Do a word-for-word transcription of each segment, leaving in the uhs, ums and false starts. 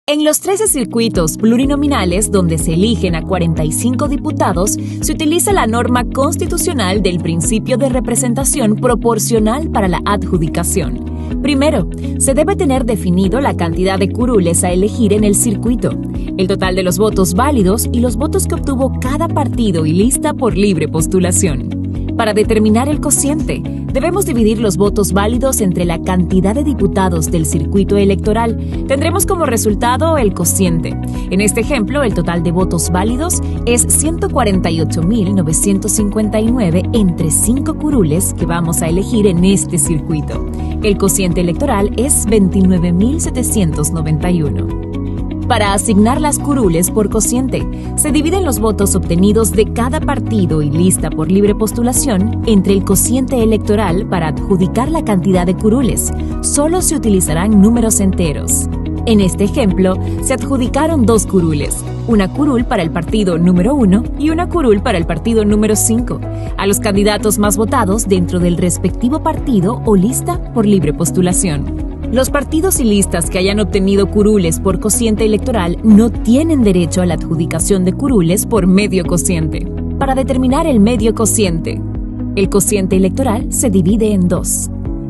En los trece circuitos plurinominales donde se eligen a cuarenta y cinco diputados, se utiliza la norma constitucional del principio de representación proporcional para la adjudicación. Primero, se debe tener definido la cantidad de curules a elegir en el circuito, el total de los votos válidos y los votos que obtuvo cada partido y lista por libre postulación. Para determinar el cociente, debemos dividir los votos válidos entre la cantidad de diputados del circuito electoral. Tendremos como resultado el cociente. En este ejemplo, el total de votos válidos es ciento cuarenta y ocho mil novecientos cincuenta y nueve entre cinco curules que vamos a elegir en este circuito. El cociente electoral es veintinueve mil setecientos noventa y uno. Para asignar las curules por cociente, se dividen los votos obtenidos de cada partido y lista por libre postulación entre el cociente electoral para adjudicar la cantidad de curules. Solo se utilizarán números enteros. En este ejemplo, se adjudicaron dos curules, una curul para el partido número uno y una curul para el partido número cinco, a los candidatos más votados dentro del respectivo partido o lista por libre postulación. Los partidos y listas que hayan obtenido curules por cociente electoral no tienen derecho a la adjudicación de curules por medio cociente. Para determinar el medio cociente, el cociente electoral se divide en dos.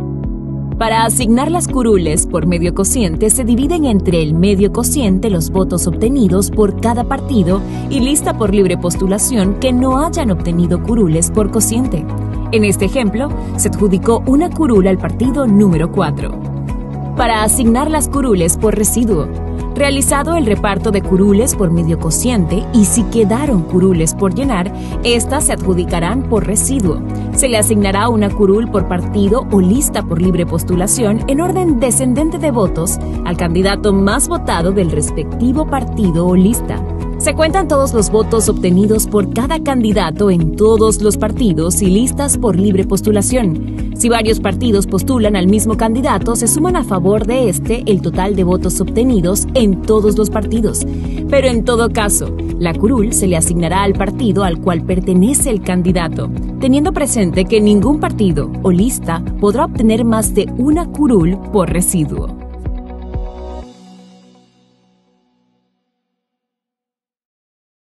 Para asignar las curules por medio cociente se dividen entre el medio cociente los votos obtenidos por cada partido y lista por libre postulación que no hayan obtenido curules por cociente. En este ejemplo, se adjudicó una curul al partido número cuatro. Para asignar las curules por residuo, realizado el reparto de curules por medio cociente y si quedaron curules por llenar, estas se adjudicarán por residuo. Se le asignará una curul por partido o lista por libre postulación en orden descendente de votos al candidato más votado del respectivo partido o lista. Se cuentan todos los votos obtenidos por cada candidato en todos los partidos y listas por libre postulación. Si varios partidos postulan al mismo candidato, se suman a favor de este el total de votos obtenidos en todos los partidos. Pero en todo caso, la curul se le asignará al partido al cual pertenece el candidato, teniendo presente que ningún partido o lista podrá obtener más de una curul por residuo.